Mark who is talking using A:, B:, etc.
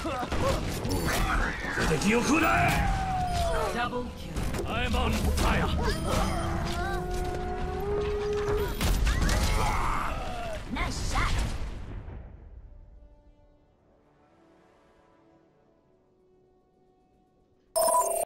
A: 敵を食うな。
B: Double kill.
A: I'm on fire.